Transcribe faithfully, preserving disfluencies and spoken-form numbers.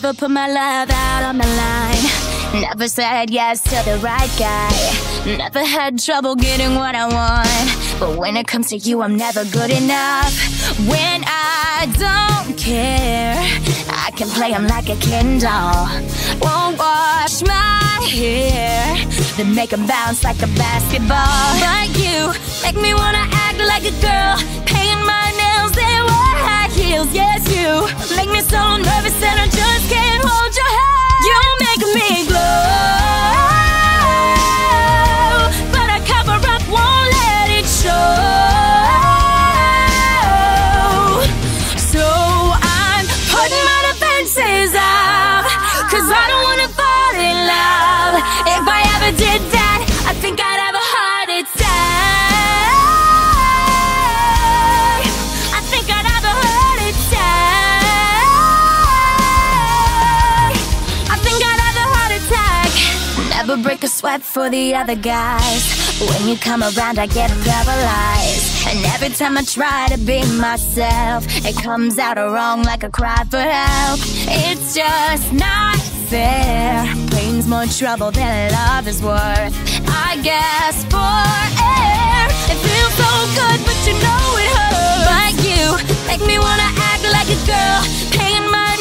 Never put my love out on the line. Never said yes to the right guy. Never had trouble getting what I want. But when it comes to you, I'm never good enough. When I don't care, I can play him like a Ken doll. Won't wash my hair, then make him bounce like a basketball. But you make me wanna act like a girl, paint my nails, they wear high heels. Yes, you make me so nervous that I just can't hold your hand. You make me glow, but I cover up, won't let it show. So I'm putting my defenses up, cause I don't wanna fall in love. If I ever did that, I think I'd have a heart attack. I think I'd have a heart attack. I think I'd have a heart attack. Never break a sweat for the other guys. When you come around, I get paralyzed. And every time I try to be myself, it comes out wrong like a cry for help. It's just not fair. Pain's more trouble than love is worth. I guess for air, it feels so good, but you know it hurts. But you make me wanna act like a girl, paint my